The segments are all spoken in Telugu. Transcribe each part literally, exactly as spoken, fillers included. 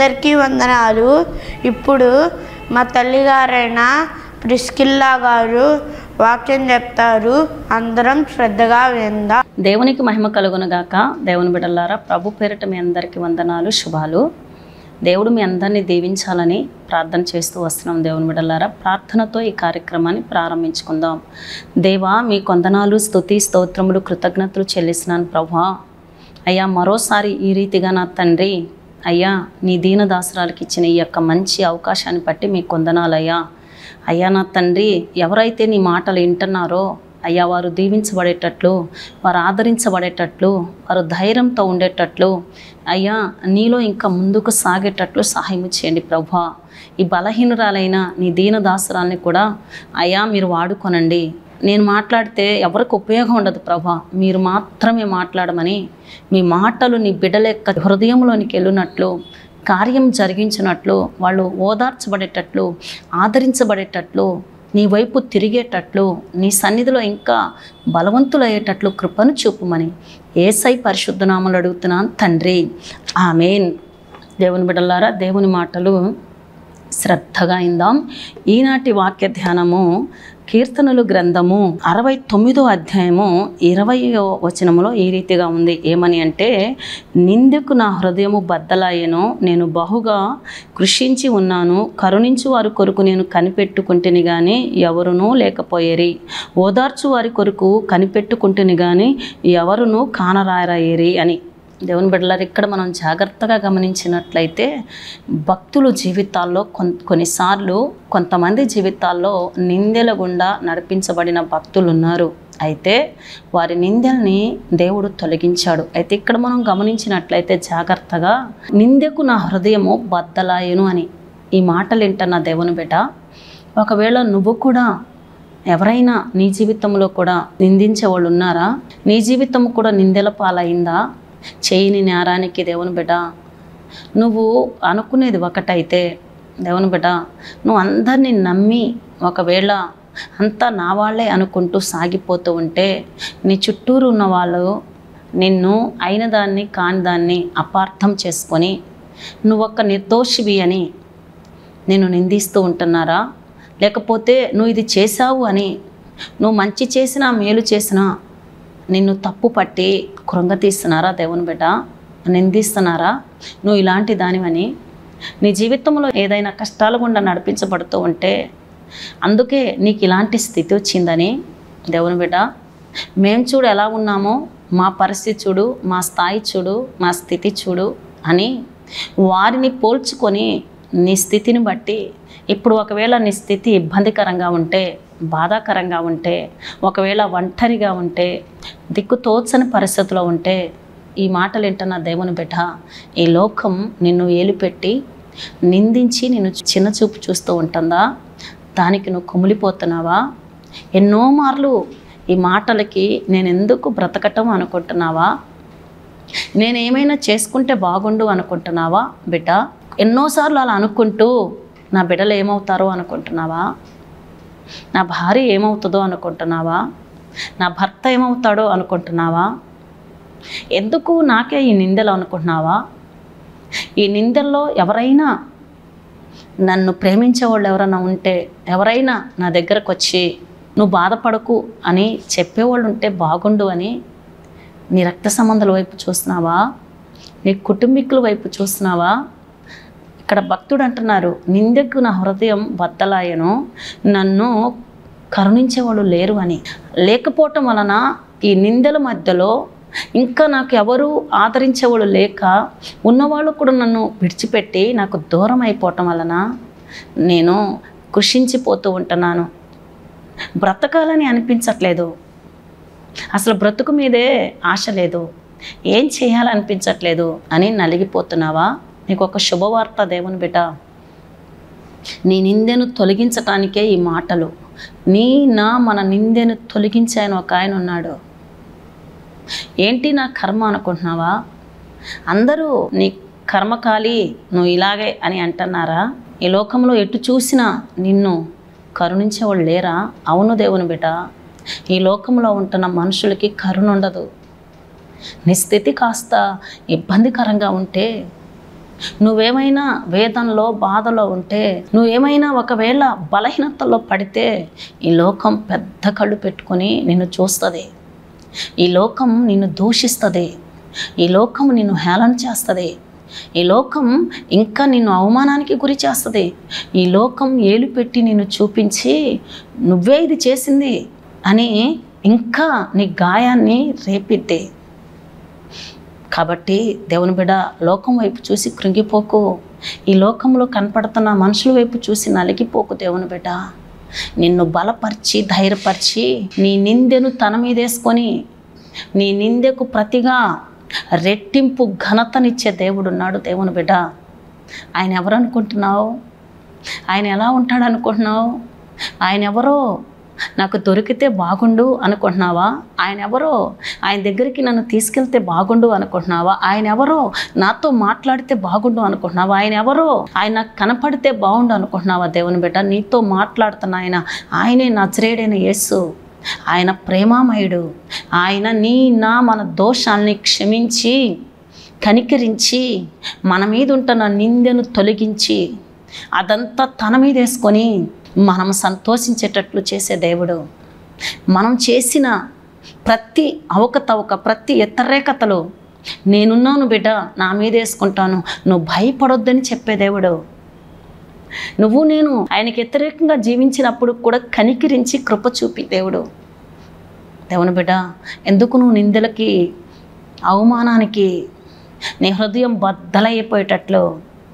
అందరికీ వందనాలు. ఇప్పుడు మా తల్లిగారైన ప్రిస్కిల్లా గారు వాక్యం చెప్తారు. అందరం శ్రద్ధగా విందాం. దేవునికి మహిమ కలుగునుగాక. దేవుని బిడ్డలారా, ప్రభు పేరిట మీ అందరికీ వందనాలు, శుభాలు. దేవుడు మీ అందరినీ దీవించాలని ప్రార్థన చేస్తూ వస్తున్నాం. దేవుని బిడ్డలారా, ప్రార్థనతో ఈ కార్యక్రమాన్ని ప్రారంభించుకుందాం. దేవా, మీ కొందనాలు, స్తుతి, స్తోత్రములు, కృతజ్ఞతలు చెల్లిస్తున్నాను ప్రభువా. అయ్యా, మరోసారి ఈ రీతిగా నా తండ్రి అయ్యా నీ దీనదాసరాలకు ఇచ్చిన ఈ యొక్క మంచి అవకాశాన్ని బట్టి మీ కొందనాలయ్యా. అయ్యా నా తండ్రి, ఎవరైతే నీ మాటలు వింటున్నారో అయ్యా, వారు దీవించబడేటట్లు, వారు ఆదరించబడేటట్లు, వారు ధైర్యంతో ఉండేటట్లు అయ్యా నీలో ఇంకా ముందుకు సాగేటట్లు సహాయం చేయండి ప్రభువా. ఈ బలహీనురాలైన నీ దీనదాసరాల్ని కూడా అయ్యా మీరు వాడుకొనండి. నేను మాట్లాడితే ఎవరికి ఉపయోగం ఉండదు ప్రభా, మీరు మాత్రమే మాట్లాడమని, మీ మాటలు నీ బిడ్డల యొక్క హృదయంలోనికి వెళ్ళినట్లు, కార్యం జరిగించినట్లు, వాళ్ళు ఓదార్చబడేటట్లు, ఆదరించబడేటట్లు, నీ వైపు తిరిగేటట్లు, నీ సన్నిధిలో ఇంకా బలవంతులయ్యేటట్లు కృపను చూపుమని యేసయ్య పరిశుద్ధ నామములో అడుగుతున్నాను తండ్రి, ఆమేన్. దేవుని బిడ్డలారా, దేవుని మాటలు శ్రద్ధగా ఇందాం. ఈనాటి వాక్య ధ్యానము కీర్తనలు గ్రంథము అరవై తొమ్మిదో అధ్యాయము ఇరవయో వచనములో ఈ రీతిగా ఉంది. ఏమని అంటే, నిందకు నా హృదయము బద్దలాయెను, నేను బహుగా కృషించి ఉన్నాను, కరుణించు వారి కొరకు నేను కనిపెట్టుకుంటుని కానీ ఎవరునూ లేకపోయేరి, ఓదార్చు వారి కొరకు కనిపెట్టుకుంటుని కానీ ఎవరునూ కానరాయరాయేరి అని. దేవుని బిడ్డలారా, ఇక్కడ మనం జాగ్రత్తగా గమనించినట్లయితే భక్తుల జీవితాల్లో కొన్ కొన్నిసార్లు కొంతమంది జీవితాల్లో నిందెల గుండా నడిపించబడిన భక్తులు ఉన్నారు. అయితే వారి నిందల్ని దేవుడు తొలగించాడు. అయితే ఇక్కడ మనం గమనించినట్లయితే జాగ్రత్తగా, నిందకు నా హృదయము బద్దలాయెను అని ఈ మాటలు వింటున్న దేవుని బిడ్డ, ఒకవేళ నువ్వు కూడా ఎవరైనా నీ జీవితంలో కూడా నిందించే వాళ్ళు ఉన్నారా? నీ జీవితం కూడా నిందెల పాలైందా? చేయని నేరానికి దేవుని బిడ్డ, నువ్వు అనుకునేది ఒకటైతే దేవుని బిడ్డ, నువ్వు అందరినీ నమ్మి ఒకవేళ అంతా నా వాళ్ళే అనుకుంటూ సాగిపోతూ ఉంటే నీ చుట్టూరు ఉన్న వాళ్ళు నిన్ను అయిన దాన్ని కాని దాన్ని అపార్థం చేసుకొని నువ్వు ఒక్క నిర్దోషివి అని నిన్ను నిందిస్తూ ఉంటున్నారా? లేకపోతే నువ్వు ఇది చేశావు అని, నువ్వు మంచి చేసినా మేలు చేసినా నిన్ను తప్పు పట్టి కృంగతీస్తున్నారా దేవుని బిడ్డ? నిందిస్తున్నారా? నువ్వు ఇలాంటి దానివని నీ జీవితంలో ఏదైనా కష్టాల గుండా నడిపించబడుతూ ఉంటే అందుకే నీకు ఇలాంటి స్థితి వచ్చిందని దేవుని బిడ్డ, మేము చూడు ఎలా ఉన్నామో, మా పరిస్థితి చూడు, మా స్థాయి చూడు, మా స్థితి చూడు అని వారిని పోల్చుకొని నీ స్థితిని బట్టి ఇప్పుడు ఒకవేళ నీ స్థితి ఇబ్బందికరంగా ఉంటే, బాధాకరంగా ఉంటే, ఒకవేళ ఒంటరిగా ఉంటే, దిక్కు తోచని పరిస్థితిలో ఉంటే ఈ మాటలు వింటున్న దేవుని బిడ్డ, ఈ లోకం నిన్ను ఏలుపెట్టి నిందించి నిన్ను చిన్న చూపు చూస్తూ ఉంటుందా? దానికి నువ్వు కుమిలిపోతున్నావా? ఎన్నో మార్లు ఈ మాటలకి నేను ఎందుకు బ్రతకటం అనుకుంటున్నావా? నేనేమైనా చేసుకుంటే బాగుండు అనుకుంటున్నావా బిడ్డ? ఎన్నోసార్లు అలా అనుకుంటూ నా బిడ్డలు ఏమవుతారో అనుకుంటున్నావా? నా భార్య ఏమవుతుందో అనుకుంటున్నావా? నా భర్త ఏమవుతాడో అనుకుంటున్నావా? ఎందుకు నాకే ఈ నిందలు అనుకుంటున్నావా? ఈ నిందల్లో ఎవరైనా నన్ను ప్రేమించే వాళ్ళు ఎవరైనా ఉంటే, ఎవరైనా నా దగ్గరకు వచ్చి నువ్వు బాధపడకు అని చెప్పేవాళ్ళు ఉంటే బాగుండు అని నీ రక్త సంబంధాల వైపు చూస్తున్నావా? నీ కుటుంబీకుల వైపు చూస్తున్నావా? ఇక్కడ భక్తుడు అంటున్నారు, నిందకు నా హృదయం బద్దలాయెను, నన్ను కరుణించేవాళ్ళు లేరు అని. లేకపోవటం వలన ఈ నిందల మధ్యలో ఇంకా నాకు ఎవరు ఆదరించేవాళ్ళు లేక, ఉన్నవాళ్ళు కూడా నన్ను విడిచిపెట్టి నాకు దూరం అయిపోవటం వలన నేను కృషించిపోతూ ఉంటున్నాను. బ్రతకాలని అనిపించట్లేదు, అసలు బ్రతుకు మీదే ఆశ లేదు, ఏం చేయాలనిపించట్లేదు అని నలిగిపోతున్నావా? నీకు ఒక శుభవార్త దేవుని బిడ్డ, నీ నిందెను తొలగించటానికే ఈ మాటలు. నీ నా మన నిందెను తొలగించాయని ఒక ఆయన ఉన్నాడు. ఏంటి నా కర్మ అనుకుంటున్నావా? అందరూ నీ కర్మకాలి, నువ్వు ఇలాగే అని అంటున్నారా? ఈ లోకంలో ఎటు చూసినా నిన్ను కరుణించేవాళ్ళు లేరా? అవును దేవుని బిడ్డ, ఈ లోకంలో ఉంటున్న మనుషులకి కరుణ ఉండదు. నీ స్థితి కాస్త ఇబ్బందికరంగా ఉంటే నువ్వేమైనా వేదనలో బాధలో ఉంటే, నువ్వేమైనా ఒకవేళ బలహీనతలో పడితే ఈ లోకం పెద్ద కళ్ళు పెట్టుకొని నిన్ను చూస్తుంది. ఈ లోకం నిన్ను దూషిస్తుంది. ఈ లోకం నిన్ను హేళన చేస్తుంది. ఈ లోకం ఇంకా నిన్ను అవమానానికి గురి చేస్తుంది. ఈ లోకం ఏలు పెట్టి నిన్ను చూపించి నువ్వే ఇది చేసింది అని ఇంకా నీ గాయాన్ని రేపిద్ది. కాబట్టి దేవుని బిడ్డ, లోకం వైపు చూసి కృంగిపోకు. ఈ లోకంలో కనపడుతున్న మనుషుల వైపు చూసి నలిగిపోకు. దేవుని బిడ్డ, నిన్ను బలపరిచి ధైర్యపరిచి నీ నిందెను తన మీద వేసుకొని నీ నిందెకు ప్రతిగా రెట్టింపు ఘనతనిచ్చే దేవుడు ఉన్నాడు. దేవుని బిడ్డ, ఆయన ఎవరు అనుకుంటున్నావు? ఆయన ఎలా ఉంటాడు అనుకుంటున్నావు? ఆయన ఎవరో నాకు దొరికితే బాగుండు అనుకుంటున్నావా? ఆయన ఎవరో ఆయన దగ్గరికి నన్ను తీసుకెళ్తే బాగుండు అనుకుంటున్నావా? ఆయన ఎవరో నాతో మాట్లాడితే బాగుండు అనుకుంటున్నావా? ఆయన ఎవరో ఆయన నాకు కనపడితే బాగుండు అనుకుంటున్నావా? దేవుని బిడ్డ, నీతో మాట్లాడుతున్న ఆయన ఆయనే నజరేయుడైన యేసు. ఆయన ప్రేమామయుడు. ఆయన నీ నా మన దోషాల్ని క్షమించి కనికరించి మన మీద ఉంటున్న నిందెను తొలగించి అదంతా తన మీద వేసుకొని మనం సంతోషించేటట్లు చేసే దేవుడు. మనం చేసిన ప్రతి అవకతవక ప్రతి వ్యతిరేకతలో నేనున్నాను బిడ్డ, నా మీద వేసుకుంటాను, నువ్వు భయపడొద్దని చెప్పే దేవుడు. నువ్వు నేను ఆయనకి వ్యతిరేకంగా జీవించినప్పుడు కూడా కనికరించి కృప చూపి దేవుడు. దేవుని బిడ్డ, ఎందుకు నువ్వు నిందలకి అవమానానికి నీ హృదయం బద్దలైపోయేటట్లు,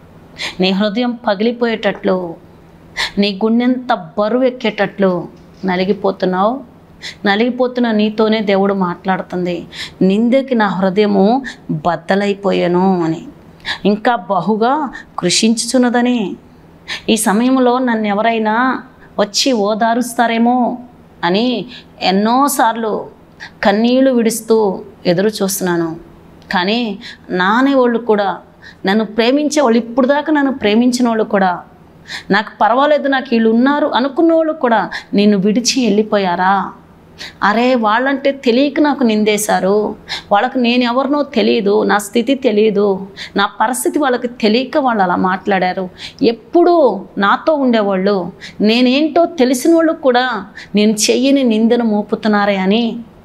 నీ హృదయం పగిలిపోయేటట్లు, నీ గుండెంత బరువు ఎక్కేటట్లు నలిగిపోతున్నావు? నలిగిపోతున్న నీతోనే దేవుడు మాట్లాడుతుంది. నిందకి నా హృదయము బద్దలైపోయాను అని, ఇంకా బహుగా కృషించుచున్నదని. ఈ సమయంలో నన్ను ఎవరైనా వచ్చి ఓదారుస్తారేమో అని ఎన్నోసార్లు కన్నీళ్లు విడుస్తూ ఎదురు చూస్తున్నాను. కానీ నానే వాళ్ళు కూడా, నన్ను ప్రేమించే వాళ్ళు, ఇప్పుడు దాకా నన్ను ప్రేమించిన వాళ్ళు కూడా, నాకు పర్వాలేదు నాకు వీళ్ళు ఉన్నారు అనుకున్న వాళ్ళు కూడా నిన్ను విడిచి వెళ్ళిపోయారా? అరే, వాళ్ళంటే తెలియక నాకు నిందేశారు, వాళ్ళకు నేను ఎవరినో తెలియదు, నా స్థితి తెలియదు, నా పరిస్థితి వాళ్ళకి తెలియక వాళ్ళు అలా మాట్లాడారు. ఎప్పుడూ నాతో ఉండేవాళ్ళు, నేనేంటో తెలిసిన వాళ్ళు కూడా నేను చెయ్యని నిందను మోపుతున్నారే అని,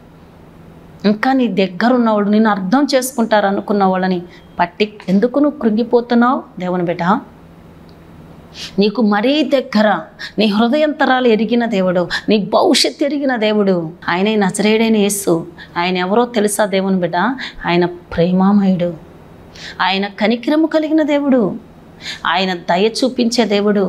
ఇంకా నీ దగ్గర ఉన్నవాళ్ళు నిన్ను అర్థం చేసుకుంటారు అనుకున్న వాళ్ళని పట్టి ఎందుకు నువ్వు కృంగిపోతున్నావు? దేవుని బిడ్డ, నీకు మరీ దగ్గర, నీ హృదయంతరాలు ఎరిగిన దేవుడు, నీ భవిష్యత్తు ఎరిగిన దేవుడు ఆయనే నజరేయుడైన యేసు. ఆయన ఎవరో తెలుసా దేవుని బిడ్డ? ఆయన ప్రేమామయుడు, ఆయన కనికరము కలిగిన దేవుడు, ఆయన దయ చూపించే దేవుడు,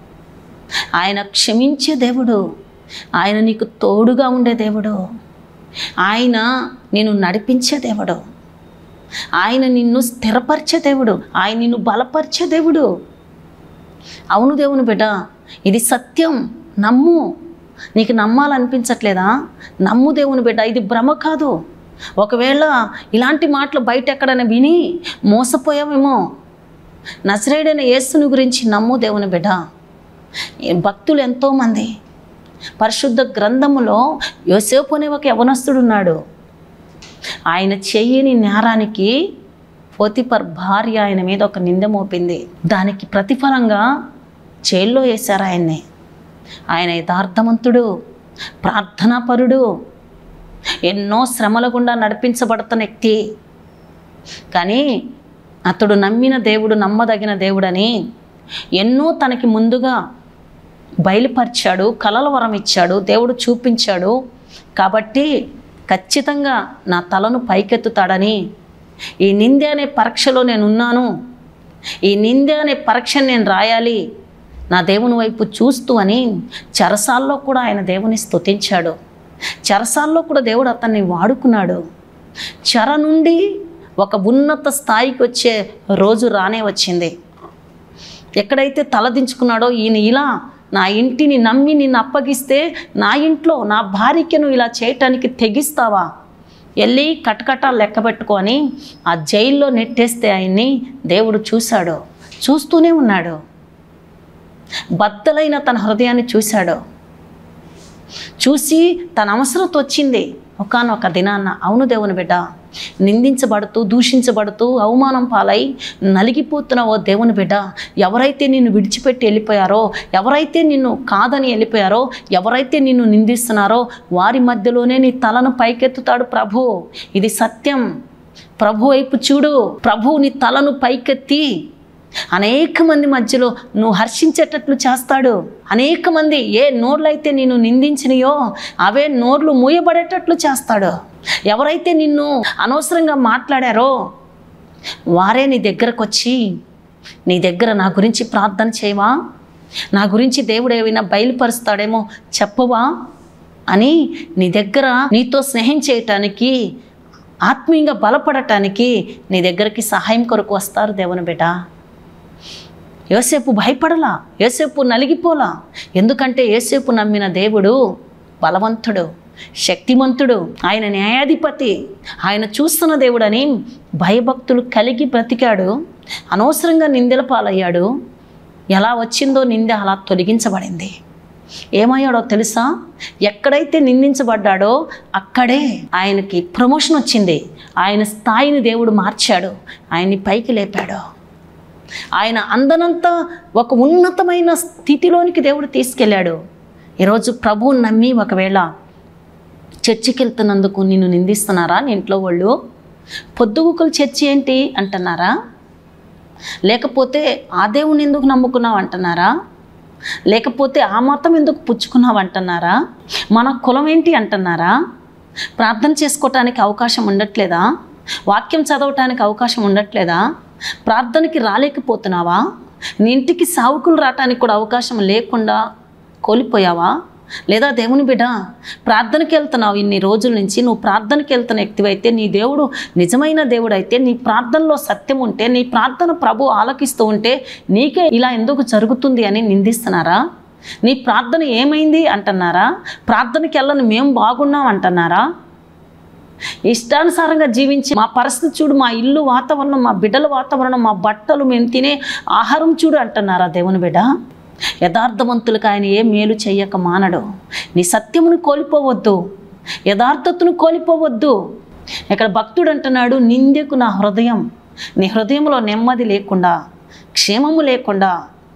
ఆయన క్షమించే దేవుడు, ఆయన నీకు తోడుగా ఉండే దేవుడు, ఆయన నిన్ను నడిపించే దేవుడు, ఆయన నిన్ను స్థిరపరిచే దేవుడు, ఆయన నిన్ను బలపరిచే దేవుడు. అవును దేవుని బిడ్డ, ఇది సత్యం, నమ్ము. నీకు నమ్మాలనిపించట్లేదా? నమ్ము దేవుని బిడ్డ, ఇది భ్రమ కాదు. ఒకవేళ ఇలాంటి మాటలు బయట ఎక్కడైనా విని మోసపోయావేమో, నజరేయుడైన యేసుని గురించి నమ్ము దేవుని బిడ్డ. భక్తులు ఎంతోమంది, పరిశుద్ధ గ్రంథములో యోసేపు అనే ఒక యవనస్తుడు ఉన్నాడు. ఆయన చెయ్యని నేరానికి పోతిఫర్ భార్య ఆయన మీద ఒక నింద మోపింది. దానికి ప్రతిఫలంగా జైల్లో వేశారు ఆయన్ని. ఆయన యథార్థవంతుడు, ప్రార్థనాపరుడు, ఎన్నో శ్రమల గుండా నడిపించబడుతున్న వ్యక్తి. కానీ అతడు నమ్మిన దేవుడు నమ్మదగిన దేవుడని ఎన్నో తనకి ముందుగా బయలుపరిచాడు, కలల వరం ఇచ్చాడు, దేవుడు చూపించాడు. కాబట్టి ఖచ్చితంగా నా తలను పైకెత్తుతాడని, ఈ నింద అనే పరీక్షలో నేను ఉన్నాను, ఈ నింద అనే పరీక్షను నేను రాయాలి నా దేవుని వైపు చూస్తూ అని చెరసాల్లో కూడా ఆయన దేవుని స్తుతించాడు. చెరసాల్లో కూడా దేవుడు అతన్ని వాడుకున్నాడు. చెర నుండి ఒక ఉన్నత స్థాయికి వచ్చే రోజు రానే వచ్చింది. ఎక్కడైతే తలదించుకున్నాడో, ఈయన ఇలా నా ఇంటిని నమ్మి నిన్ను అప్పగిస్తే, నా ఇంట్లో నా భార్యను ఇలా చేయటానికి తెగిస్తావా, వెళ్ళి కటకటాలు లెక్క పెట్టుకొని ఆ జైల్లో నెట్టేస్తే ఆయన్ని దేవుడు చూశాడు. చూస్తూనే ఉన్నాడు. బద్దలైన తన హృదయాన్ని చూశాడు. చూసి తన అవసరత వచ్చింది ఒకానొక దినాన్న. అవును దేవుని బిడ్డ, నిందించబడుతూ దూషించబడుతూ అవమానం పాలై నలిగిపోతున్న ఓ దేవుని బిడ్డ, ఎవరైతే నిన్ను విడిచిపెట్టి వెళ్ళిపోయారో, ఎవరైతే నిన్ను కాదని వెళ్ళిపోయారో, ఎవరైతే నిన్ను నిందిస్తున్నారో వారి మధ్యలోనే నీ తలను పైకెత్తుతాడు ప్రభు. ఇది సత్యం. ప్రభు వైపు చూడు. ప్రభు నీ తలను పైకెత్తి అనేక మంది మధ్యలో నువ్వు హర్షించేటట్లు చేస్తాడు. అనేక మంది ఏ నోర్లైతే నిన్ను నిందించినయో అవే నోర్లు మూయబడేటట్లు చేస్తాడు. ఎవరైతే నిన్ను అనవసరంగా మాట్లాడారో వారే నీ దగ్గరకు వచ్చి, నీ దగ్గర నా గురించి ప్రార్థన చేయవా, నా గురించి దేవుడు ఏమైనా బయలుపరుస్తాడేమో చెప్పవా అని నీ దగ్గర నీతో స్నేహం చేయటానికి, ఆత్మీయంగా బలపడటానికి నీ దగ్గరికి సహాయం కొరకు వస్తారు దేవుని బిడ్డ. యోసేపు భయపడలా, యోసేపు నలిగిపోలా. ఎందుకంటే యోసేపు నమ్మిన దేవుడు బలవంతుడు, శక్తిమంతుడు, ఆయన న్యాయాధిపతి, ఆయన చూస్తున్న దేవుడని భయభక్తులు కలిగి బ్రతికాడు. అనవసరంగా నిందల పాలయ్యాడు. ఎలా వచ్చిందో నింద అలా తొలగించబడింది. ఏమయ్యాడో తెలుసా? ఎక్కడైతే నిందించబడ్డాడో అక్కడే ఆయనకి ప్రమోషన్ వచ్చింది. ఆయన స్థాయిని దేవుడు మార్చాడు, ఆయన్ని పైకి లేపాడు. ఆయన అందనంతా ఒక ఉన్నతమైన స్థితిలోనికి దేవుడు తీసుకెళ్ళాడు. ఈరోజు ప్రభువుని నమ్మి ఒకవేళ చర్చికి వెళ్తున్నందుకు నిన్ను నిందిస్తున్నారా నీ ఇంట్లో వాళ్ళు? పొద్దుగుకులు చర్చి ఏంటి అంటున్నారా? లేకపోతే ఆ దేవుని ఎందుకు నమ్ముకున్నావు అంటున్నారా? లేకపోతే ఆ మతం ఎందుకు పుచ్చుకున్నావు అంటున్నారా? మన కులం ఏంటి అంటున్నారా? ప్రార్థన చేసుకోవటానికి అవకాశం ఉండట్లేదా? వాక్యం చదవటానికి అవకాశం ఉండట్లేదా? ప్రార్థనకి రాలేకపోతున్నావా? నీ ఇంటికి సావుకులు రావటానికి కూడా అవకాశం లేకుండా కోల్పోయావా? లేదా దేవుని బిడ్డ, ప్రార్థనకి వెళ్తున్నావు ఇన్ని రోజుల నుంచి, నువ్వు ప్రార్థనకి వెళ్తున్న వ్యక్తివైతే, నీ దేవుడు నిజమైన దేవుడు అయితే, నీ ప్రార్థనలో సత్యం ఉంటే, నీ ప్రార్థన ప్రభు ఆలకిస్తూ ఉంటే నీకే ఇలా ఎందుకు జరుగుతుంది అని నిందిస్తున్నారా? నీ ప్రార్థన ఏమైంది అంటున్నారా? ప్రార్థనకి వెళ్ళని మేము బాగున్నాం అంటున్నారా? ఇష్టానుసారంగా జీవించి మా పరిస్థితి చూడు, మా ఇల్లు వాతావరణం, మా బిడ్డల వాతావరణం, మా బట్టలు, మేము తినే ఆహారం చూడు అంటున్నారా దేవుని బిడ్డ? యథార్థవంతులకు ఆయన ఏ మేలు చెయ్యక మానడు. నీ సత్యమును కోల్పోవద్దు, యథార్థతను కోల్పోవద్దు. ఇక్కడ భక్తుడు అంటున్నాడు, నిందకు నా హృదయం, నీ హృదయంలో నెమ్మది లేకుండా, క్షేమము లేకుండా,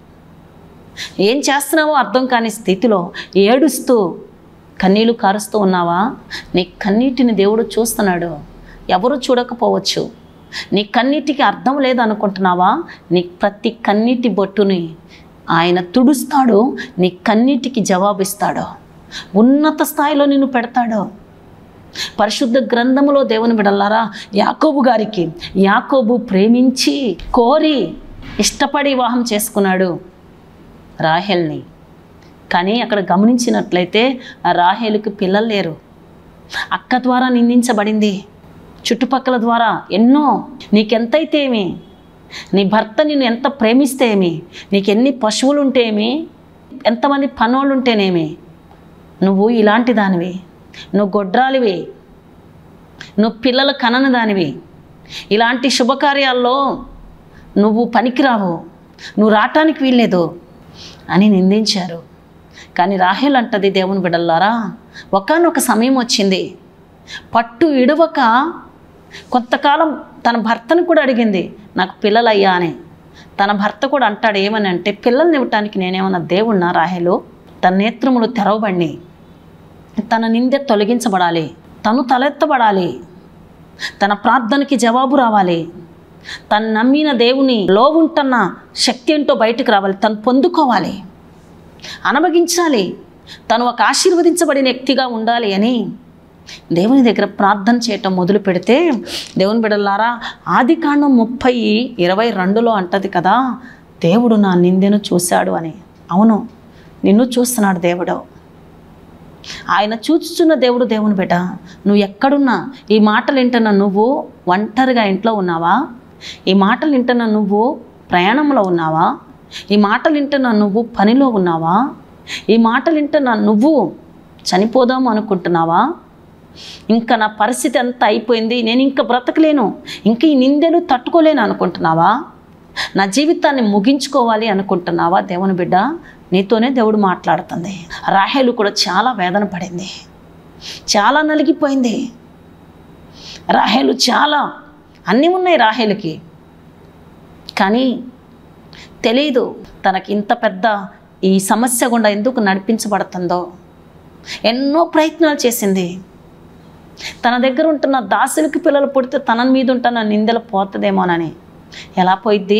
ఏం చేస్తున్నావో అర్థం కాని స్థితిలో ఏడుస్తూ కన్నీళ్ళు కారుస్తూ ఉన్నావా? నీ కన్నీటిని దేవుడు చూస్తున్నాడు. ఎవరు చూడకపోవచ్చు. నీ కన్నీటికి అర్థం లేదనుకుంటున్నావా? నీ ప్రతి కన్నీటి బొట్టుని ఆయన తుడుస్తాడు. నీ కన్నీటికి జవాబిస్తాడు. ఉన్నత స్థాయిలో నిన్ను పెడతాడు. పరిశుద్ధ గ్రంథములో దేవుని బిడ్డలారా, యాకోబు గారికి, యాకోబు ప్రేమించి కోరి ఇష్టపడి వివాహం చేసుకున్నాడు రాహేల్ని. కానీ అక్కడ గమనించినట్లయితే ఆ రాహేలుకి పిల్లలు లేరు. అక్క ద్వారా నిందించబడింది, చుట్టుపక్కల ద్వారా ఎన్నో. నీకెంతైతే ఏమి, నీ భర్త నిన్ను ఎంత ప్రేమిస్తే ఏమి, నీకెన్ని పశువులు ఉంటేమి, ఎంతమంది పనోళ్ళు ఉంటేనేమి, నువ్వు ఇలాంటి దానివి, నువ్వు గొడ్రాలివి, నువ్వు పిల్లల కనని దానివి, ఇలాంటి శుభకార్యాల్లో నువ్వు పనికిరావు, నువ్వు రావటానికి వీల్లేదు అని నిందించారు. కానీ రాహేల్ అంటది, దేవుని బిడ్డలారా, ఒకానొక సమయం వచ్చింది, పట్టు ఇడవక కొంతకాలం తన భర్తను కూడా అడిగింది, నాకు పిల్లలయ్యా అని. తన భర్త కూడా అంటాడు ఏమని అంటే, పిల్లల్ని ఇవ్వటానికి నేనేమన్నా దేవుణ్ణా రాహేలు? తన నేత్రములు తెరవబడి తన నిందె తొలగించబడాలి, తను తలెత్తబడాలి, తన ప్రార్థనకి జవాబు రావాలి, తను నమ్మిన దేవుని లో ఉంటున్న శక్తి ఏంటో బయటకు రావాలి, తను పొందుకోవాలి, అనుభవించాలి, తను ఒక ఆశీర్వదించబడిన వ్యక్తిగా ఉండాలి అని దేవుని దగ్గర ప్రార్థన చేయటం మొదలు పెడితే, దేవుని బిడ్డలారా, ఆది కాండం ముప్పై ఇరవై రెండులో అంటది కదా, దేవుడు నా నిందెను చూశాడు అని. అవును, నిన్ను చూస్తున్నాడు దేవుడు. ఆయన చూచుచున్న దేవుడు. దేవుని బిడ్డ, నువ్వు ఎక్కడున్నా, ఈ మాటలు వింటున్నా నువ్వు ఒంటరిగా ఇంట్లో ఉన్నావా? ఈ మాటలు వింటున్నా నువ్వు ప్రయాణంలో ఉన్నావా? ఈ మాటలు వింటున్నా నువ్వు పనిలో ఉన్నావా? ఈ మాటలు వింటున్నా నువ్వు చనిపోదాం అనుకుంటున్నావా? ఇంకా నా పరిస్థితి అంతా అయిపోయింది, నేను ఇంకా బ్రతకలేను, ఇంకా ఈ నిందెలు తట్టుకోలేను అనుకుంటున్నావా? నా జీవితాన్ని ముగించుకోవాలి అనుకుంటున్నావా? దేవుని బిడ్డ, నీతోనే దేవుడు మాట్లాడుతుంది. రాహేలు కూడా చాలా వేదన పడింది, చాలా నలిగిపోయింది. రాహేలు చాలా అన్నీ ఉన్నాయి రాహేలుకి, కానీ తెలీదు తనకి ఇంత పెద్ద ఈ సమస్య గుండా ఎందుకు నడిపించబడుతుందో. ఎన్నో ప్రయత్నాలు చేసింది. తన దగ్గర ఉంటున్న దాసులకి పిల్లలు పుడితే తన మీద ఉంటున్న నిందలు పోతుందేమోనని. ఎలా పోయిద్ది?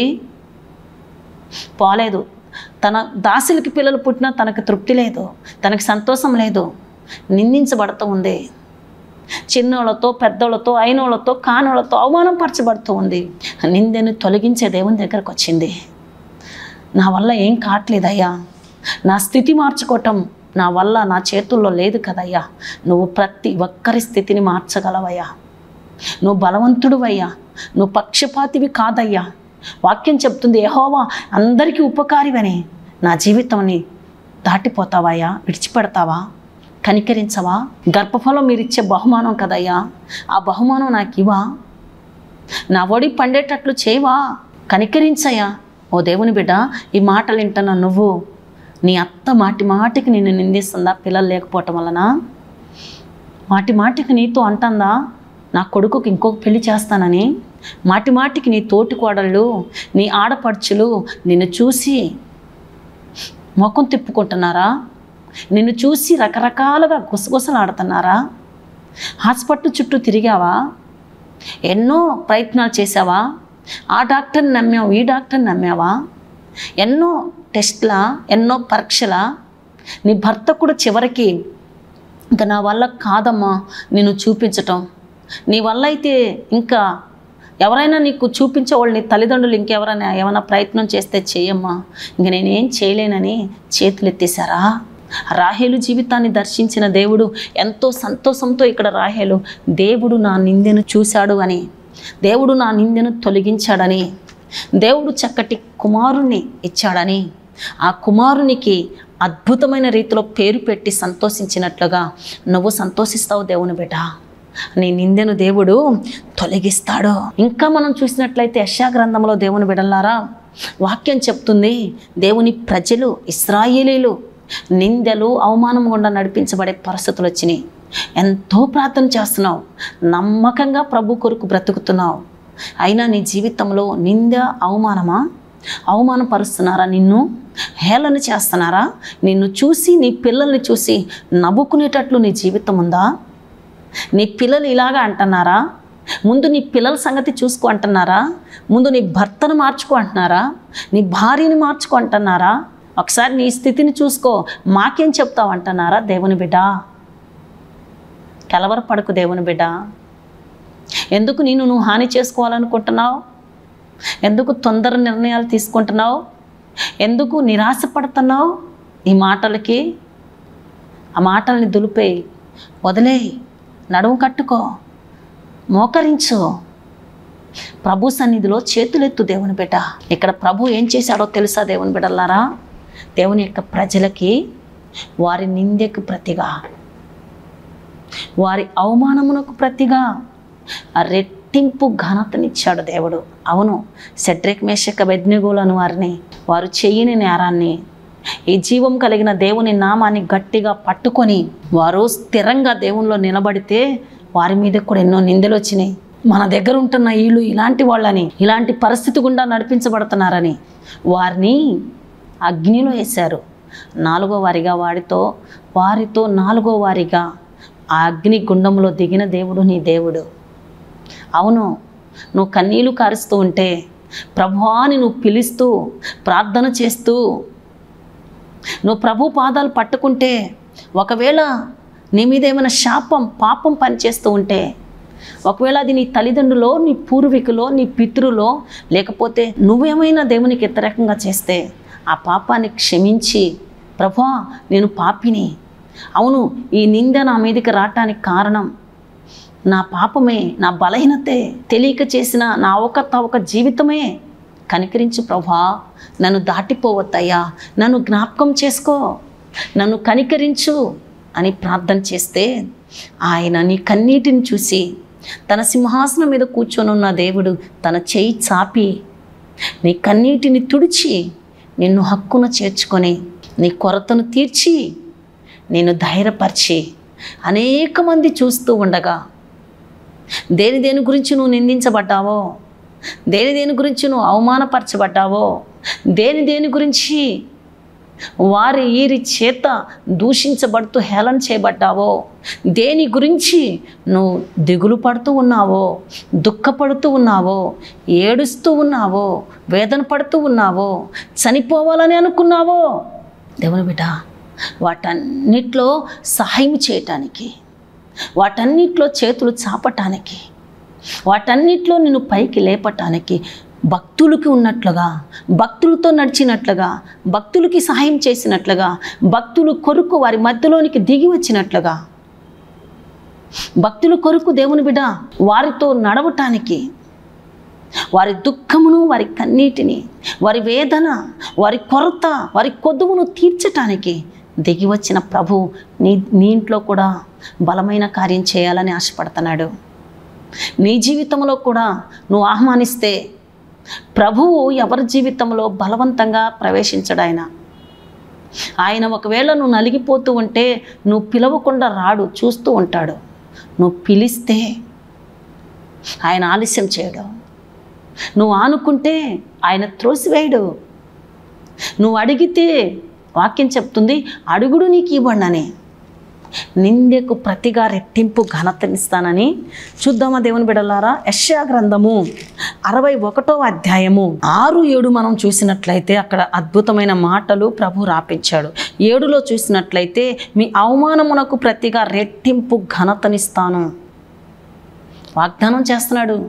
పోలేదు. తన దాసులకి పిల్లలు పుట్టినా తనకు తృప్తి లేదు, తనకి సంతోషం లేదు, నిందించబడుతూ ఉంది. చిన్నోళ్ళతో, పెద్దోళ్ళతో, అయినోళ్ళతో, కానోళ్ళతో అవమానం పరచబడుతూ ఉంది. నిందను తొలగించే దేవుని దగ్గరకు వచ్చింది. నా వల్ల ఏం కావట్లేదయ్యా, నా స్థితి మార్చుకోవటం నా వల్ల నా చేతుల్లో లేదు కదయ్యా, నువ్వు ప్రతి ఒక్కరి స్థితిని మార్చగలవయ్యా, నువ్వు బలవంతుడువయ్యా, నువ్వు పక్షపాతివి కాదయ్యా. వాక్యం చెప్తుంది యెహోవా అందరికీ ఉపకారివని. నా జీవితాన్ని దాటిపోతావయ్యా, విడిచిపెడతావా, కనికరించవా? గర్భఫలం మీరు ఇచ్చే బహుమానం కదయ్యా, ఆ బహుమానం నాకు ఇవా, నా ఒడి పండేటట్లు చేయవా, కనికరించయ్యా. ఓ దేవుని బిడ్డ, ఈ మాటలు వింటున్నా నువ్వు. నీ అత్త మాటి మాటికి నిన్ను నిందిస్తుందా పిల్లలు లేకపోవటం వలన? మాటి మాటికి నీతో అంటుందా నా కొడుకుకి ఇంకొక పెళ్లి చేస్తానని? మాటి మాటికి నీ తోటి కోడళ్ళు, నీ ఆడపడుచులు నిన్ను చూసి ముఖం తిప్పుకుంటున్నారా? నిన్ను చూసి రకరకాలుగా గుసగుసలు ఆడుతున్నారా? హాస్పిటల్ చుట్టూ తిరిగావా? ఎన్నో ప్రయత్నాలు చేసావా? ఆ డాక్టర్ని నమ్మావు, ఈ డాక్టర్ని నమ్మావా? ఎన్నో టెస్ట్లా, ఎన్నో పరీక్షలా? నీ భర్త కూడా చివరికి ఇంకా నా వల్ల కాదమ్మా నిన్ను చూపించటం, నీ వల్ల అయితే ఇంకా ఎవరైనా నీకు చూపించేవాళ్ళు, నీ తల్లిదండ్రులు ఇంకెవరైనా ఏమైనా ప్రయత్నం చేస్తే చేయమ్మా, ఇంక నేనేం చేయలేనని చేతులు ఎత్తేసారా? రాహేలు జీవితాన్ని దర్శించిన దేవుడు ఎంతో సంతోషంతో ఇక్కడ రాహేలు దేవుడు నా నిందెను చూశాడు అని, దేవుడు నా నిందెను తొలగించాడని, దేవుడు చక్కటి కుమారుణ్ణి ఇచ్చాడని, ఆ కుమారునికి అద్భుతమైన రీతిలో పేరు పెట్టి సంతోషించినట్లుగా నువ్వు సంతోషిస్తావు దేవుని బిడ్డ. నీ నిందెను దేవుడు తొలగిస్తాడు. ఇంకా మనం చూసినట్లయితే యెషయా గ్రంథంలో దేవుని బిడ్డలారా వాక్యం చెప్తుంది, దేవుని ప్రజలు ఇశ్రాయేలీలు నిందలు అవమానం గుండా నడిపించబడే పరిస్థితులు వచ్చినాయి. ఎంతో ప్రార్థన చేస్తున్నావు, నమ్మకంగా ప్రభు కొరకు బ్రతుకుతున్నావు, అయినా నీ జీవితంలో నింద అవమానమా? అవమానపరుస్తున్నారా? నిన్ను హేళన చేస్తున్నారా? నిన్ను చూసి, నీ పిల్లల్ని చూసి నవ్వుకునేటట్లు నీ జీవితం ఉందా? నీ పిల్లలు ఇలాగా అంటున్నారా? ముందు నీ పిల్లల సంగతి చూసుకో అంటున్నారా? ముందు నీ భర్తను మార్చుకో అంటున్నారా? నీ భార్యని మార్చుకో అంటున్నారా? ఒకసారి నీ స్థితిని చూసుకో, మాకేం చెప్తావు అంటున్నారా? దేవుని బిడ్డ, కలవరపడకు దేవుని బిడ్డ. ఎందుకు నేను నువ్వు హాని చేసుకోవాలనుకుంటున్నావు? ఎందుకు తొందర నిర్ణయాలు తీసుకుంటున్నావు? ఎందుకు నిరాశపడుతున్నావు? ఈ మాటలకి ఆ మాటల్ని దులిపేయి, వదిలేయి, నడుము కట్టుకో, మోకరించు, ప్రభు సన్నిధిలో చేతులెత్తు దేవుని బిడ్డ. ఇక్కడ ప్రభు ఏం చేశాడో తెలుసా దేవుని బిడ్డలారా? దేవుని యొక్క ప్రజలకి వారి నిందకు ప్రతిగా, వారి అవమానమునకు ప్రతిగా రెట్టింపు ఘనతనిచ్చాడు దేవుడు. అవును, షడ్రక్ మేషక్ అబేద్నెగోలను వారిని వారు చేయని నేరాన్ని ఈ జీవం కలిగిన దేవుని నామాన్ని గట్టిగా పట్టుకొని వారు స్థిరంగా దేవునిలో నిలబడితే వారి మీద కూడా ఎన్నో నిందలు వచ్చినాయి. మన దగ్గర ఉంటున్న వీళ్ళు ఇలాంటి వాళ్ళని, ఇలాంటి పరిస్థితి గుండా నడిపించబడుతున్నారని వారిని అగ్నిలో వేశారు. నాలుగో వారిగా వారితో వారితో నాలుగో వారిగా ఆ అగ్ని గుండంలో దిగిన దేవుడు నీ దేవుడు. అవును, నువ్వు కన్నీళ్లు కారుస్తూ ఉంటే ప్రభువాని నువ్వు పిలుస్తూ ప్రార్థన చేస్తూ నువ్వు ప్రభు పాదాలు పట్టుకుంటే, ఒకవేళ నీ మీద ఏమైనా శాపం పాపం పనిచేస్తూ ఉంటే, ఒకవేళ అది నీ తల్లిదండ్రులో, నీ పూర్వీకులో, నీ పితృలో, లేకపోతే నువ్వేమైనా దేవునికి వ్యతిరేకంగా చేస్తే ఆ పాపాన్ని క్షమించి, ప్రభువా నేను పాపిని, అవును ఈ నింద నా మీదకి రావటానికి కారణం నా పాపమే, నా బలహీనతే, తెలియక చేసిన నా ఒక తవక జీవితమే, కనికరించు ప్రభువా, నన్ను దాటిపోవద్దయ్యా, నన్ను జ్ఞాపకం చేసుకో, నన్ను కనికరించు అని ప్రార్థన చేస్తే ఆయన నీ కన్నీటిని చూసి తన సింహాసనం మీద కూర్చొని ఉన్న దేవుడు తన చేయి చాపి నీ కన్నీటిని తుడిచి నిన్ను హక్కున చేర్చుకొని నీ కొరతను తీర్చి నేను ధైర్యపరిచి అనేక మంది చూస్తూ ఉండగా దేని దేని గురించి నువ్వు నిందించబడ్డావో, దేని దేని గురించి నువ్వు అవమానపరచబడ్డావో, దేని దేని గురించి వారి ఈరి చేత దూషించబడుతూ హేళన చేయబడ్డావో, దేని గురించి నువ్వు దిగులు పడుతూ ఉన్నావో, దుఃఖపడుతూ ఉన్నావో, ఏడుస్తూ ఉన్నావో, వేదన పడుతూ ఉన్నావో, చనిపోవాలని అనుకున్నావో, దేవుని బిడ్డ వాటన్నిట్లో సహాయం చేయటానికి, వాటన్నిట్లో చేతులు చాపటానికి, వాటన్నిట్లో నిన్ను పైకి లేపటానికి భక్తులకి ఉన్నట్లుగా, భక్తులతో నడిచినట్లుగా, భక్తులకి సహాయం చేసినట్లుగా, భక్తులు కొరకు వారి మధ్యలోనికి దిగి వచ్చినట్లుగా, భక్తుల కొరకు దేవుని బిడ్డ వారితో నడవటానికి, వారి దుఃఖమును, వారి కన్నీటిని, వారి వేదన, వారి కొరత, వారి కొదువును తీర్చటానికి దిగి వచ్చిన ప్రభు నీ నీ ఇంట్లో కూడా బలమైన కార్యం చేయాలని ఆశపడుతున్నాడు. నీ జీవితంలో కూడా నువ్వు ఆహ్వానిస్తే ప్రభువు ఎవరి జీవితంలో బలవంతంగా ప్రవేశించడు. ఆయన ఆయన ఒకవేళ నువ్వు నలిగిపోతూ ఉంటే నువ్వు పిలవకుండా రాడు, చూస్తూ ఉంటాడు. నువ్వు పిలిస్తే ఆయన ఆలస్యం చేయడు. నువ్వు ఆనుకుంటే ఆయన త్రోసివేయడు. నువ్వు అడిగితే వాక్యం చెప్తుంది అడుగుడు నీకు ఇవ్వండి. నిందెకు ప్రతిగా రెట్టింపు ఘనతనిస్తానని. చూద్దామా దేవుని బిడ్డలారా, యెషయా గ్రంథము అరవై ఒకటో అధ్యాయము ఆరు ఏడు మనం చూసినట్లయితే అక్కడ అద్భుతమైన మాటలు ప్రభు రాపించాడు. ఏడులో చూసినట్లయితే మీ అవమానమునకు ప్రతిగా రెట్టింపు ఘనతనిస్తాను. వాగ్దానం చేస్తున్నాడు.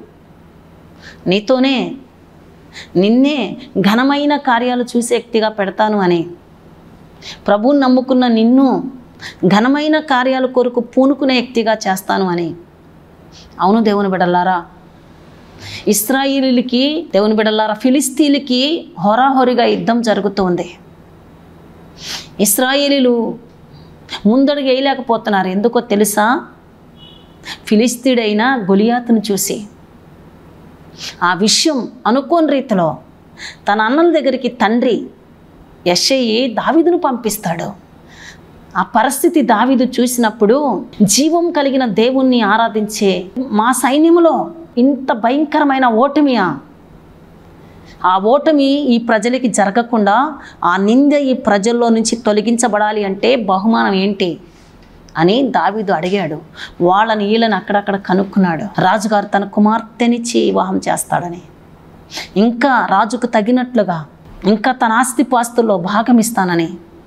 నీతోనే నిన్నే ఘనమైన కార్యాలు చూసే వ్యక్తిగా పెడతాను అని. ప్రభువుని నమ్ముకున్న నిన్ను ఘనమైన కార్యాల కొరకు పూనుకునే వ్యక్తిగా చేస్తాను అని. అవును దేవుని బిడ్డలారా, ఇశ్రాయేలీయులకి దేవుని బిడ్డలారా ఫిలిస్తీన్లకి హోరాహోరీగా యుద్ధం జరుగుతుంది. ఇశ్రాయేలీయులు ముందడుగు వేయలేకపోతున్నారు. ఎందుకో తెలుసా? ఫిలిస్తీయుడైన గొలియాతును చూసి ఆ విషయం అనుకోని రీతిలో తన అన్నల దగ్గరికి తండ్రి యెషయి దావీదును పంపిస్తాడు. ఆ పరిస్థితి దావీదు చూసినప్పుడు జీవం కలిగిన దేవుణ్ణి ఆరాధించే మా సైన్యంలో ఇంత భయంకరమైన ఓటమియా? ఆ ఓటమి ఈ ప్రజలకి జరగకుండా ఆ నింద ఈ ప్రజల్లో నుంచి తొలగించబడాలి అంటే బహుమానం ఏంటి అని దావీదు అడిగాడు. వాళ్ళని వీళ్ళని అక్కడక్కడ కనుక్కున్నాడు. రాజుగారు తన కుమార్తెనిచ్చి వివాహం చేస్తాడని, ఇంకా రాజుకు తగినట్లుగా ఇంకా తన ఆస్తిపాస్తుల్లో భాగం ఇస్తానని.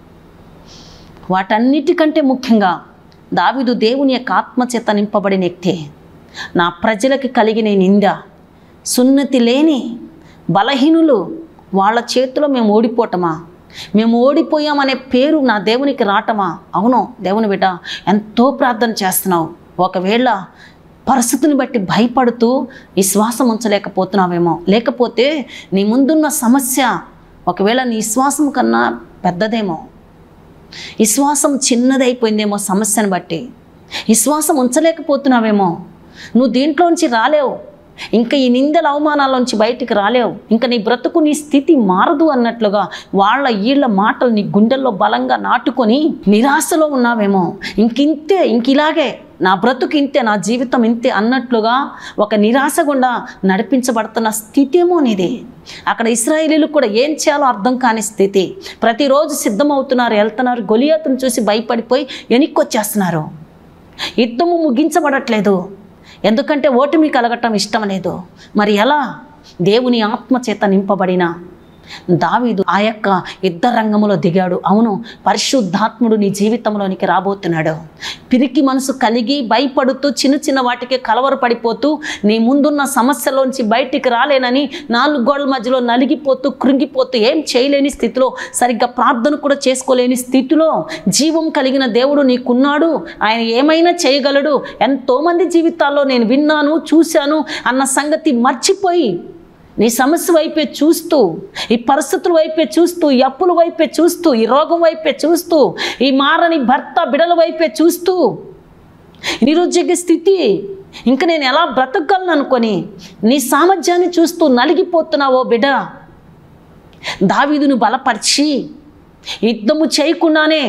వాటన్నిటికంటే ముఖ్యంగా దావీదు దేవుని యొక్క ఆత్మచేత నింపబడిన వ్యక్తి. నా ప్రజలకి కలిగిన నింద, సున్నతి లేని బలహీనులు వాళ్ళ చేతిలో మేము ఓడిపోవటమా, మేము ఓడిపోయామనే పేరు నా దేవునికి రావటమా? అవును దేవుని బిడ్డ, ఎంతో ప్రార్థన చేస్తున్నావు. ఒకవేళ పరిస్థితిని బట్టి భయపడుతూ విశ్వాసం ఉంచలేకపోతున్నావేమో, లేకపోతే నీ ముందున్న సమస్య ఒకవేళ నీ విశ్వాసం కన్నా పెద్దదేమో, విశ్వాసం చిన్నదైపోయిందేమో, సమస్యను బట్టి విశ్వాసం ఉంచలేకపోతున్నావేమో, నువ్వు దీంట్లోంచి రాలేవు, ఇంకా ఈ నిందల అవమానాల్లోంచి బయటికి రాలేవు, ఇంకా నీ బ్రతుకు నీ స్థితి మారదు అన్నట్లుగా వాళ్ళ వీళ్ళ మాటలు నీ గుండెల్లో బలంగా నాటుకొని నిరాశలో ఉన్నావేమో, ఇంకింతే, ఇంక ఇలాగే నా బ్రతుకు ఇంతే, నా జీవితం ఇంతే అన్నట్లుగా ఒక నిరాశ గుండా నడిపించబడుతున్న స్థితి ఏమో నీది. అక్కడ ఇశ్రాయేలీలు కూడా ఏం చేయాలో అర్థం కాని స్థితి. ప్రతిరోజు సిద్ధమవుతున్నారు, వెళ్తున్నారు, గొలియాతును చూసి భయపడిపోయి వెనక్కొచ్చేస్తున్నారు. యుద్ధము ముగించబడట్లేదు, ఎందుకంటే ఓటమి కలగటం ఇష్టం లేదు. మరి ఎలా? దేవుని ఆత్మచేత నింపబడిన దావీదు ఆ యొక్క యుద్ధ రంగంలో దిగాడు. అవును, పరిశుద్ధాత్ముడు నీ జీవితంలోనికి రాబోతున్నాడు. పిరికి మనసు కలిగి భయపడుతూ చిన్న చిన్న వాటికి కలవరపడిపోతూ నీ ముందున్న సమస్యలోంచి బయటికి రాలేనని నాలుగు గోడల మధ్యలో నలిగిపోతూ కృంగిపోతూ ఏం చేయలేని స్థితిలో, సరిగ్గా ప్రార్థన కూడా చేసుకోలేని స్థితిలో జీవం కలిగిన దేవుడు నీకున్నాడు, ఆయన ఏమైనా చేయగలడు, ఎంతోమంది జీవితాల్లో నేను విన్నాను, చూశాను అన్న సంగతి మర్చిపోయి నీ సమస్య వైపే చూస్తూ, ఈ పరిస్థితుల వైపే చూస్తూ, ఈ అప్పుల వైపే చూస్తూ, ఈ రోగం వైపే చూస్తూ, ఈ మారని భర్త బిడల వైపే చూస్తూ, నిరుద్యోగ స్థితి, ఇంకా నేను ఎలా బ్రతకగలను అనుకొని నీ సామర్థ్యాన్ని చూస్తూ నలిగిపోతున్నావో బిడ్డ, దావీదును బలపరిచి యుద్ధము చేయకుండానే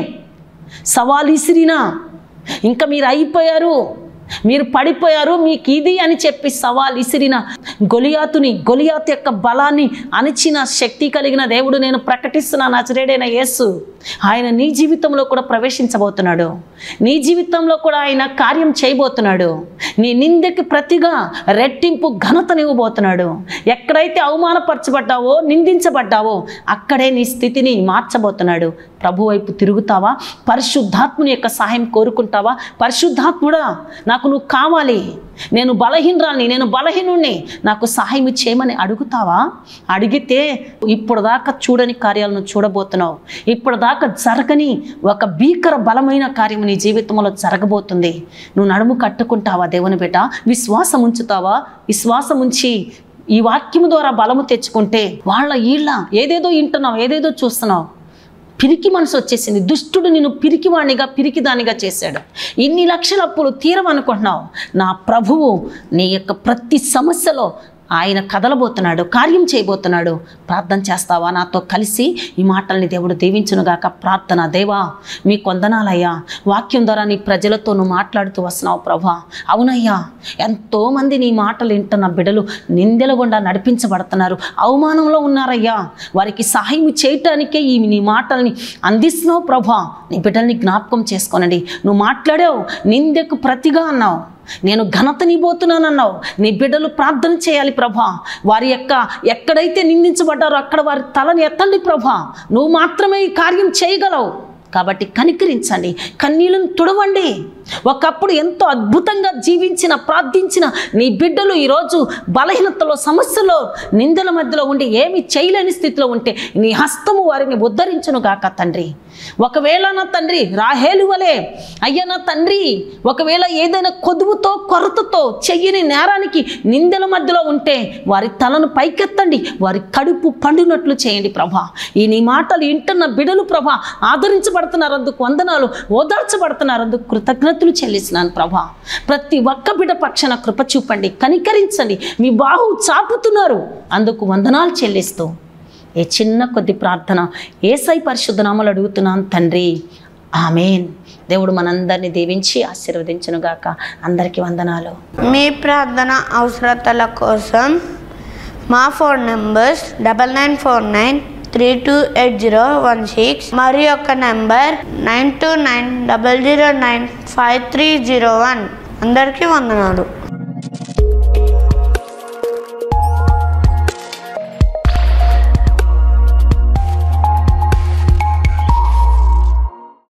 సవాలు ఇసిరినా, ఇంకా మీరు అయిపోయారు, మీరు పడిపోయారు, మీకు ఇది అని చెప్పి సవాల్ ఇసిరిన గొలియాతుని, గొలియాతు యొక్క బలాన్ని అణిచిన శక్తి కలిగిన దేవుడు నేను ప్రకటిస్తున్నా, నజరేయుడైన యేసు ఆయన నీ జీవితంలో కూడా ప్రవేశించబోతున్నాడు. నీ జీవితంలో కూడా ఆయన కార్యం చేయబోతున్నాడు. నీ నిందకి ప్రతిగా రెట్టింపు ఘనతనివ్వబోతున్నాడు. ఎక్కడైతే అవమానపరచబడ్డావో, నిందించబడ్డావో అక్కడే నీ స్థితిని మార్చబోతున్నాడు. ప్రభు వైపు తిరుగుతావా? పరిశుద్ధాత్ముని యొక్క సహాయం కోరుకుంటావా? పరిశుద్ధాత్ముడా నాకు నువ్వు కావాలి, నేను బలహీనరాల్ని, నేను బలహీనుణ్ణి, నాకు సహాయం చేయమని అడుగుతావా? అడిగితే ఇప్పుడు దాకా చూడని కార్యాలను చూడబోతున్నావు. ఇప్పుడు దాకా జరగని ఒక భీకర బలమైన కార్యం నీ జీవితంలో జరగబోతుంది. నువ్వు నడుము కట్టుకుంటావా దేవుని బిడ్డ? విశ్వాసం ఉంచుతావా? విశ్వాసం ఉంచి ఈ వాక్యం ద్వారా బలము తెచ్చుకుంటే వాళ్ళ ఈళ్ళ ఏదేదో వింటున్నావు, ఏదేదో చూస్తున్నావు, పిరికి మనసు వచ్చేసింది. దుష్టుడు నిన్ను పిరికివాణిగా, పిరికిదానిగా చేశాడు. ఇన్ని లక్షల అప్పులు తీరమనుకుంటున్నావు. నా ప్రభువు నీ యొక్క ప్రతి సమస్యలో ఆయన కదలబోతున్నాడు, కార్యం చేయబోతున్నాడు. ప్రార్థన చేస్తావా నాతో కలిసి? ఈ మాటల్ని దేవుడు దీవించునుగాక. ప్రార్థన. దేవా మీ కొందనాలయ్యా, వాక్యం ద్వారా నీ ప్రజలతో నువ్వు మాట్లాడుతూ వస్తున్నావు ప్రభా. అవునయ్యా, ఎంతోమంది నీ మాటలు వింటున్న బిడ్డలు నిందెల గుండా నడిపించబడుతున్నారు, అవమానంలో ఉన్నారయ్యా. వారికి సహాయం చేయటానికే ఈ నీ మాటల్ని అందిస్తున్నావు ప్రభా. నీ బిడ్డల్ని జ్ఞాపకం చేసుకోనండి. నువ్వు మాట్లాడావు, నిందకు ప్రతిగా అన్నావు, నేను ఘనతనిపోతున్నానన్నావు. నీ బిడ్డలు ప్రార్థన చేయాలి ప్రభా. వారి యొక్క ఎక్కడైతే నిందించబడ్డారో అక్కడ వారి తలని ఎత్తండి ప్రభా. నువ్వు మాత్రమే ఈ కార్యం చేయగలవు కాబట్టి కనికరించండి, కన్నీళ్ళను తుడవండి. ఒకప్పుడు ఎంతో అద్భుతంగా జీవించిన, ప్రార్థించిన నీ బిడ్డలు ఈరోజు బలహీనతలో, సమస్యలో, నిందల మధ్యలో ఉండి ఏమి చేయలేని స్థితిలో ఉంటే నీ హస్తము వారిని ఉద్ధరించును గాక తండ్రి. ఒకవేళ నా తండ్రి రాహేలు వలె అయ్యా నా తండ్రి, ఒకవేళ ఏదైనా కొదువుతో, కొరతతో, చెయ్యని నేరానికి నిందల మధ్యలో ఉంటే వారి తలను పైకెత్తండి, వారి కడుపు పండునట్లు చేయండి ప్రభా. ఈ నీ మాటలు వింటున్న బిడ్డలు ప్రభా ఆదరించబడుతున్నారు, అందుకు వందనాలు. ఓదార్చబడుతున్నారు, అందుకు కృతజ్ఞతలు చెల్లిస్తున్నాను ప్రభా. ప్రతి ఒక్క బిడ్డ పక్షాన కృప చూపండి, కనికరించండి. మీ బాహు చాపుతున్నారు, అందుకు వందనాలు చెల్లిస్తూ ఏ చిన్న కొద్ది ప్రార్థన యేసయ్య పరిశుద్ధ నామములో అడుగుతున్నాను తండ్రి, ఆమేన్. దేవుడు మనందరినీ దీవించి ఆశీర్వదించునుగాక. అందరికీ వందనాలు. మీ ప్రార్థన అవసరతల కోసం మా phone numbers double nine four nine three two eight zero one six మరి యొక్క number nine two nine double zero nine five three zero one. అందరికీ వందనాలు.